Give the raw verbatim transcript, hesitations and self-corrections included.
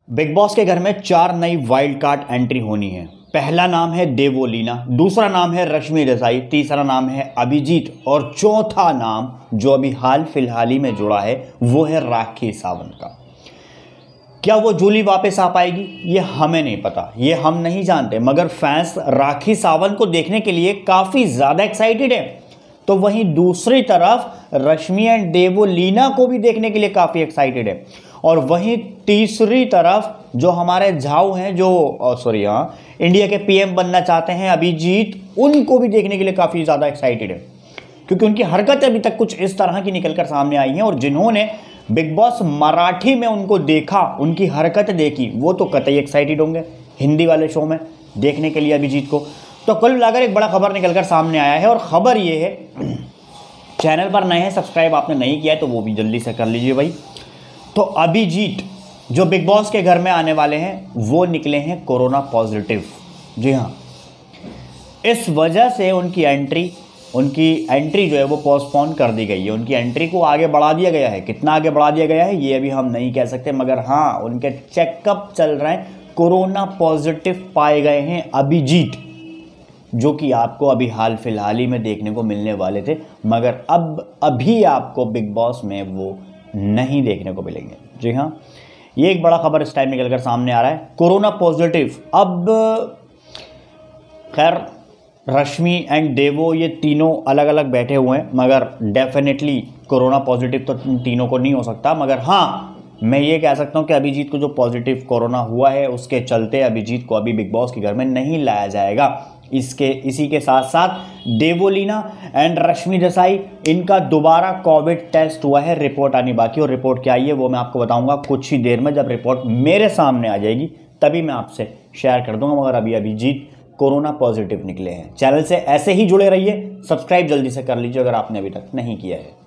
Big boss के घर में चार नई वाइल्ड कार्ड एंट्री होनी है। पहला नाम है देवोलीना, दूसरा नाम है रश्मि देसाई, तीसरा नाम है अभिजीत और चौथा नाम जो अभी हाल फिलहाल ही में जुड़ा है वो है राखी सावंत का। क्या वो जूली वापस आ पाएगी ये हमें नहीं पता, ये हम नहीं जानते, मगर फैंस राखी सावंत को देखने के लिए काफ़ी ज़्यादा एक्साइटेड है। तो वहीं दूसरी तरफ रश्मि एंड देवोलीना को भी देखने के लिए काफ़ी एक्साइटेड है। और वहीं तीसरी तरफ जो हमारे झाऊ हैं, जो सॉरी हाँ इंडिया के पीएम बनना चाहते हैं अभिजीत, उनको भी देखने के लिए काफ़ी ज़्यादा एक्साइटेड है, क्योंकि उनकी हरकत अभी तक कुछ इस तरह की निकल कर सामने आई हैं। और जिन्होंने बिग बॉस मराठी में उनको देखा, उनकी हरकत देखी, वो तो कतई एक्साइटेड होंगे हिंदी वाले शो में देखने के लिए अभिजीत को। तो कुल मिलाकर एक बड़ा खबर निकल कर सामने आया है और ख़बर ये है, चैनल पर नए हैं, सब्सक्राइब आपने नहीं किया है तो वो भी जल्दी से कर लीजिए भाई। तो अभिजीत जो बिग बॉस के घर में आने वाले हैं वो निकले हैं कोरोना पॉजिटिव। जी हाँ, इस वजह से उनकी एंट्री उनकी एंट्री जो है वो पोस्टपोन कर दी गई है। उनकी एंट्री को आगे बढ़ा दिया गया है। कितना आगे बढ़ा दिया गया है ये अभी हम नहीं कह सकते, मगर हाँ उनके चेकअप चल रहे हैं। कोरोना पॉजिटिव पाए गए हैं अभिजीत, जो कि आपको अभी हाल फिलहाल ही में देखने को मिलने वाले थे, मगर अब अभी आपको बिग बॉस में वो नहीं देखने को मिलेंगे। जी हाँ, ये एक बड़ा खबर इस टाइम निकल कर सामने आ रहा है, कोरोना पॉजिटिव। अब खैर रश्मि एंड देवो ये तीनों अलग अलग बैठे हुए हैं, मगर डेफिनेटली कोरोना पॉजिटिव तो तीनों को नहीं हो सकता। मगर हाँ मैं ये कह सकता हूँ कि अभिजीत को जो पॉजिटिव कोरोना हुआ है उसके चलते अभिजीत को अभी बिग बॉस के घर में नहीं लाया जाएगा। इसके इसी के साथ साथ देवोलीना एंड रश्मि देसाई, इनका दोबारा कोविड टेस्ट हुआ है, रिपोर्ट आनी बाकी। और रिपोर्ट क्या आई है वो मैं आपको बताऊंगा कुछ ही देर में। जब रिपोर्ट मेरे सामने आ जाएगी तभी मैं आपसे शेयर कर दूंगा, मगर अभी अभिजीत कोरोना पॉजिटिव निकले हैं। चैनल से ऐसे ही जुड़े रहिए, सब्सक्राइब जल्दी से कर लीजिए अगर आपने अभी तक नहीं किया है।